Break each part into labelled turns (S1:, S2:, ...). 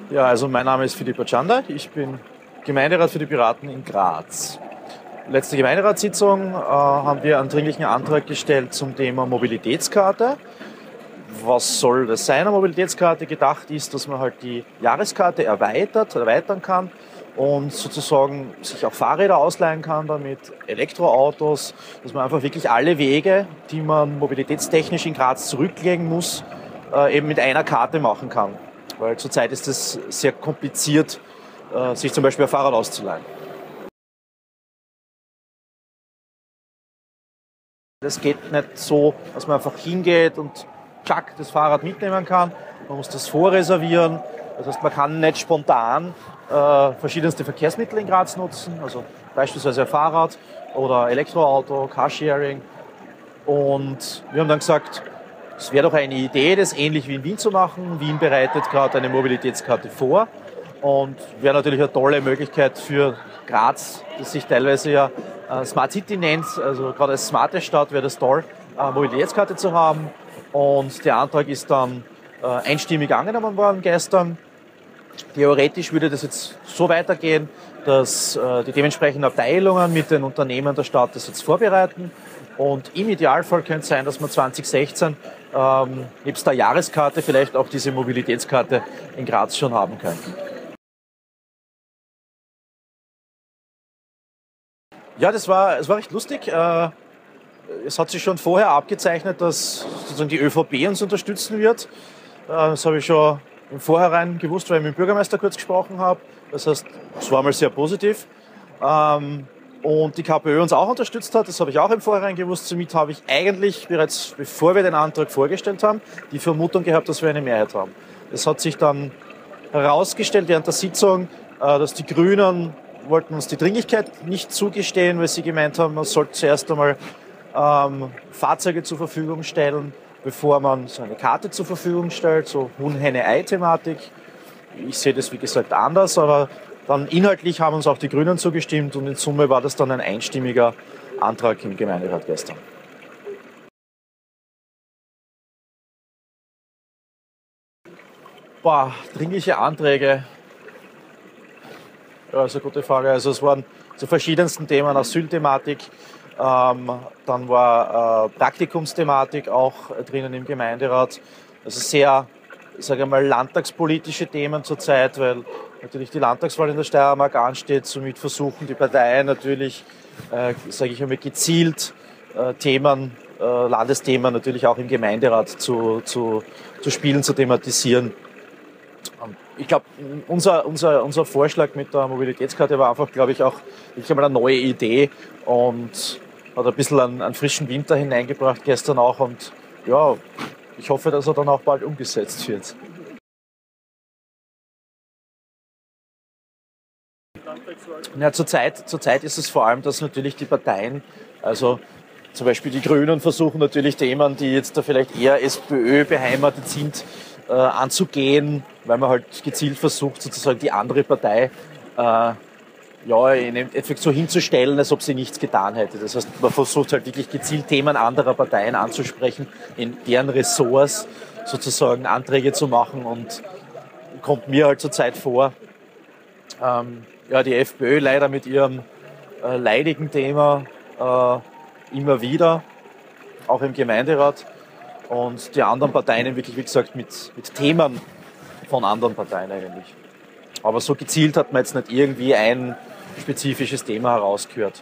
S1: Ja, also mein Name ist Philipp Atschanda. Ich bin Gemeinderat für die Piraten in Graz. Letzte Gemeinderatssitzung haben wir einen dringlichen Antrag gestellt zum Thema Mobilitätskarte. Was soll das sein, eine Mobilitätskarte? Gedacht ist, dass man halt die Jahreskarte erweitern kann und sozusagen sich auch Fahrräder ausleihen kann damit, Elektroautos, dass man einfach wirklich alle Wege, die man mobilitätstechnisch in Graz zurücklegen muss, eben mit einer Karte machen kann. Weil zurzeit ist es sehr kompliziert, sich zum Beispiel ein Fahrrad auszuleihen. Das geht nicht so, dass man einfach hingeht und tschack, das Fahrrad mitnehmen kann. Man muss das vorreservieren. Das heißt, man kann nicht spontan verschiedenste Verkehrsmittel in Graz nutzen, also beispielsweise ein Fahrrad oder Elektroauto, Carsharing. Und wir haben dann gesagt, es wäre doch eine Idee, das ähnlich wie in Wien zu machen. Wien bereitet gerade eine Mobilitätskarte vor und wäre natürlich eine tolle Möglichkeit für Graz, das sich teilweise ja Smart City nennt. Also gerade als smarte Stadt wäre das toll, eine Mobilitätskarte zu haben. Und der Antrag ist dann einstimmig angenommen worden gestern. Theoretisch würde das jetzt so weitergehen, dass die dementsprechenden Abteilungen mit den Unternehmen der Stadt das jetzt vorbereiten. Und im Idealfall könnte es sein, dass wir 2016 nebst der Jahreskarte vielleicht auch diese Mobilitätskarte in Graz schon haben könnten. Ja, das war recht lustig. Es hat sich schon vorher abgezeichnet, dass sozusagen die ÖVP uns unterstützen wird. Das habe ich schon im Vorhinein gewusst, weil ich mit dem Bürgermeister kurz gesprochen habe. Das heißt, es war mal sehr positiv. Und die KPÖ uns auch unterstützt hat, das habe ich auch im Vorhinein gewusst. Somit habe ich eigentlich bereits, bevor wir den Antrag vorgestellt haben, die Vermutung gehabt, dass wir eine Mehrheit haben. Es hat sich dann herausgestellt während der Sitzung, dass die Grünen wollten uns die Dringlichkeit nicht zugestehen, weil sie gemeint haben, man sollte zuerst einmal Fahrzeuge zur Verfügung stellen, bevor man so eine Karte zur Verfügung stellt, so Huhn-Henne-Ei-Thematik. Ich sehe das, wie gesagt, anders, aber dann inhaltlich haben uns auch die Grünen zugestimmt und in Summe war das dann ein einstimmiger Antrag im Gemeinderat gestern. Dringliche Anträge. Ja, das ist eine gute Frage. Also es waren zu verschiedensten Themen, Asylthematik, dann war Praktikumsthematik auch drinnen im Gemeinderat. Also sehr, sage ich mal, landtagspolitische Themen zurzeit, weil natürlich die Landtagswahl in der Steiermark ansteht. Somit versuchen die Parteien natürlich, sage ich einmal, gezielt Themen, Landesthemen natürlich auch im Gemeinderat zu spielen, zu thematisieren. Ich glaube, unser Vorschlag mit der Mobilitätskarte war einfach, glaube ich, auch einmal eine neue Idee und hat ein bisschen einen frischen Winter hineingebracht gestern auch. Und ja, ich hoffe, dass er dann auch bald umgesetzt wird. Ja, zurzeit ist es vor allem, dass natürlich die Parteien, also zum Beispiel die Grünen versuchen natürlich Themen, die jetzt da vielleicht eher SPÖ beheimatet sind, anzugehen, weil man halt gezielt versucht, sozusagen die andere Partei in Endeffekt so hinzustellen, als ob sie nichts getan hätte. Das heißt, man versucht halt wirklich gezielt Themen anderer Parteien anzusprechen, in deren Ressorts sozusagen Anträge zu machen und kommt mir halt zurzeit vor, die FPÖ leider mit ihrem leidigen Thema immer wieder, auch im Gemeinderat. Und die anderen Parteien wirklich, wie gesagt, mit Themen von anderen Parteien eigentlich. Aber so gezielt hat man jetzt nicht irgendwie ein spezifisches Thema herausgehört.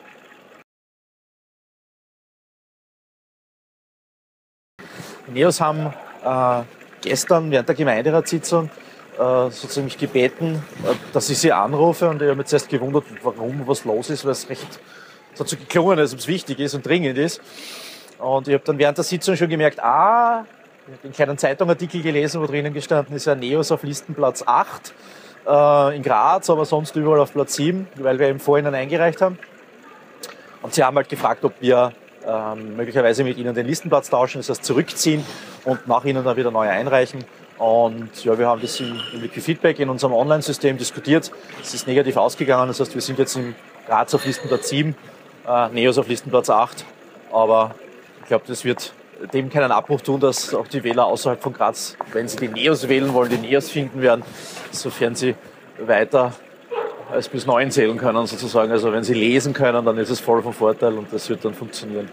S1: Die Neos haben gestern während der Gemeinderatssitzung sozusagen mich gebeten, dass ich sie anrufe. Und ich habe mich zuerst gewundert, was los ist, weil es hat so geklungen, als ob es wichtig ist und dringend ist. Und ich habe dann während der Sitzung schon gemerkt, ich habe einen kleinen Zeitungartikel gelesen, wo drinnen gestanden ist, ja, Neos auf Listenplatz 8 in Graz, aber sonst überall auf Platz 7, weil wir im Vorhinein eingereicht haben. Und sie haben halt gefragt, ob wir möglicherweise mit ihnen den Listenplatz tauschen, das heißt zurückziehen und nach ihnen dann wieder neu einreichen. Und ja, wir haben das im Wiki-Feedback in unserem Online-System diskutiert. Es ist negativ ausgegangen, das heißt, wir sind jetzt in Graz auf Listenplatz 7, Neos auf Listenplatz 8, aber ich glaube, das wird dem keinen Abbruch tun, dass auch die Wähler außerhalb von Graz, wenn sie die NEOS wählen wollen, die NEOS finden werden, sofern sie weiter als bis 9 zählen können sozusagen. Also wenn sie lesen können, dann ist es voll von Vorteil und das wird dann funktionieren.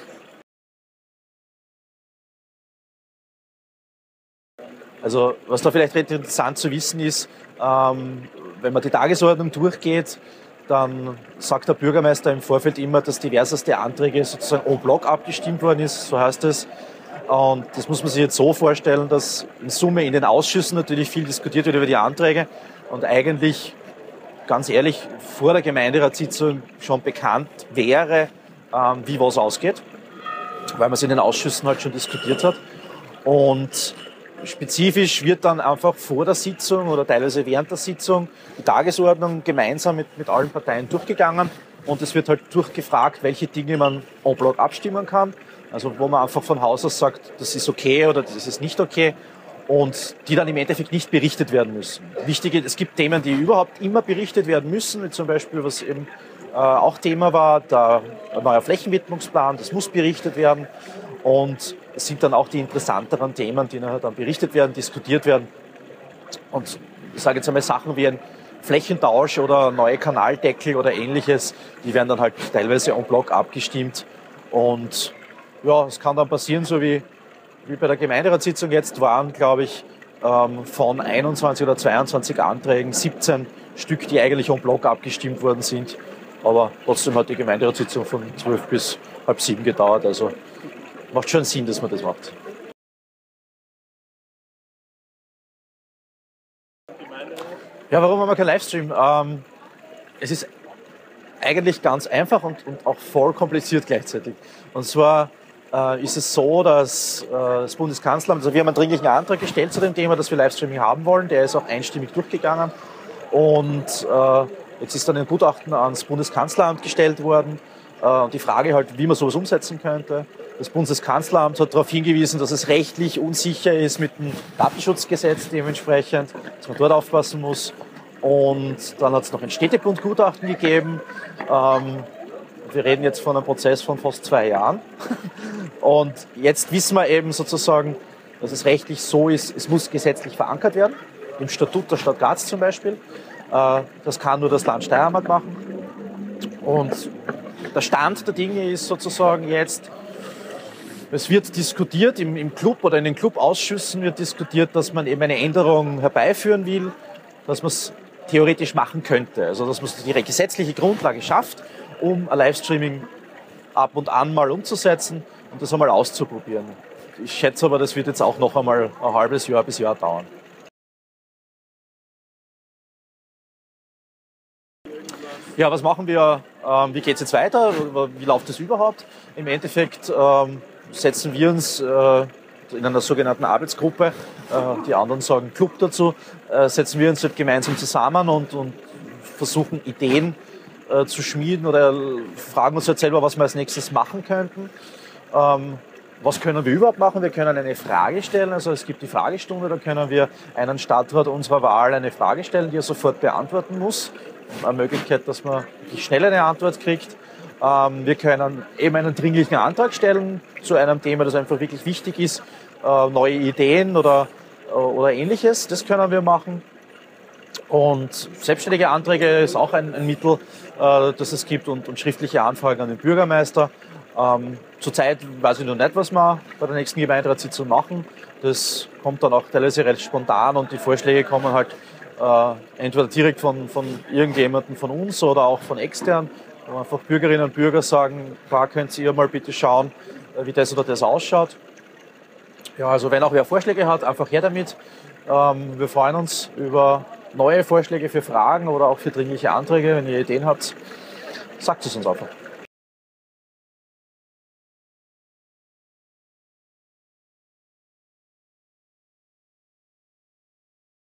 S1: Also was da vielleicht recht interessant zu wissen ist, wenn man die Tagesordnung durchgeht, dann sagt der Bürgermeister im Vorfeld immer, dass diverseste Anträge sozusagen en bloc abgestimmt worden ist, so heißt es. Und das muss man sich jetzt so vorstellen, dass in Summe in den Ausschüssen natürlich viel diskutiert wird über die Anträge und eigentlich, ganz ehrlich, vor der Gemeinderatssitzung schon bekannt wäre, wie was ausgeht, weil man es in den Ausschüssen halt schon diskutiert hat. Und spezifisch wird dann einfach vor der Sitzung oder teilweise während der Sitzung die Tagesordnung gemeinsam mit allen Parteien durchgegangen und es wird halt durchgefragt, welche Dinge man en bloc abstimmen kann. Also wo man einfach von Haus aus sagt, das ist okay oder das ist nicht okay und die dann im Endeffekt nicht berichtet werden müssen. Wichtig, es gibt Themen, die überhaupt immer berichtet werden müssen, wie zum Beispiel, was eben auch Thema war, der neue Flächenwidmungsplan, das muss berichtet werden. Und es sind dann auch die interessanteren Themen, die nachher dann berichtet werden, diskutiert werden. Und ich sage jetzt einmal Sachen wie ein Flächentausch oder neue Kanaldeckel oder ähnliches, die werden dann halt teilweise en bloc abgestimmt. Und ja, es kann dann passieren, so wie bei der Gemeinderatssitzung jetzt waren, glaube ich, von 21 oder 22 Anträgen 17 Stück, die eigentlich en bloc abgestimmt worden sind. Aber trotzdem hat die Gemeinderatssitzung von 12 bis halb 7 gedauert. Also macht schon Sinn, dass man das macht. Ja, warum haben wir keinen Livestream? Es ist eigentlich ganz einfach und auch voll kompliziert gleichzeitig. Und zwar ist es so, dass das Bundeskanzleramt, also wir haben einen dringlichen Antrag gestellt zu dem Thema, dass wir Livestreaming haben wollen. Der ist auch einstimmig durchgegangen. Und jetzt ist dann ein Gutachten ans Bundeskanzleramt gestellt worden. Und die Frage halt, wie man sowas umsetzen könnte. Das Bundeskanzleramt hat darauf hingewiesen, dass es rechtlich unsicher ist mit dem Datenschutzgesetz dementsprechend, dass man dort aufpassen muss. Und dann hat es noch ein Städtebund-Gutachten gegeben. Wir reden jetzt von einem Prozess von fast 2 Jahren. Und jetzt wissen wir eben sozusagen, dass es rechtlich so ist, es muss gesetzlich verankert werden, im Statut der Stadt Graz zum Beispiel. Das kann nur das Land Steiermark machen. Und der Stand der Dinge ist sozusagen jetzt, es wird diskutiert im Club oder in den Clubausschüssen wird diskutiert, dass man eben eine Änderung herbeiführen will, dass man es theoretisch machen könnte. Also dass man die gesetzliche Grundlage schafft, um ein Livestreaming ab und an mal umzusetzen und das einmal auszuprobieren. Ich schätze aber, das wird jetzt auch noch einmal ein halbes Jahr bis Jahr dauern. Ja, was machen wir? Wie geht es jetzt weiter? Wie läuft es überhaupt? Im Endeffekt setzen wir uns in einer sogenannten Arbeitsgruppe, die anderen sagen Club dazu, setzen wir uns halt gemeinsam zusammen und versuchen Ideen zu schmieden oder fragen uns halt selber, was wir als nächstes machen könnten. Was können wir überhaupt machen? Wir können eine Frage stellen, also es gibt die Fragestunde, da können wir einen Stadtrat unserer Wahl eine Frage stellen, die er sofort beantworten muss. Eine Möglichkeit, dass man schnell eine Antwort kriegt. Wir können eben einen dringlichen Antrag stellen zu einem Thema, das einfach wirklich wichtig ist, neue Ideen oder ähnliches, das können wir machen. Und selbstständige Anträge ist auch ein Mittel, das es gibt und schriftliche Anfragen an den Bürgermeister. Zurzeit weiß ich noch nicht, was wir bei der nächsten Gemeinderatssitzung machen. Das kommt dann auch teilweise recht spontan und die Vorschläge kommen halt entweder direkt von irgendjemandem von uns oder auch von extern, wo einfach Bürgerinnen und Bürger sagen, da könnt ihr mal bitte schauen, wie das oder das ausschaut. Ja, also wenn auch wer Vorschläge hat, einfach her damit. Wir freuen uns über neue Vorschläge für Fragen oder auch für dringliche Anträge. Wenn ihr Ideen habt, sagt es uns einfach.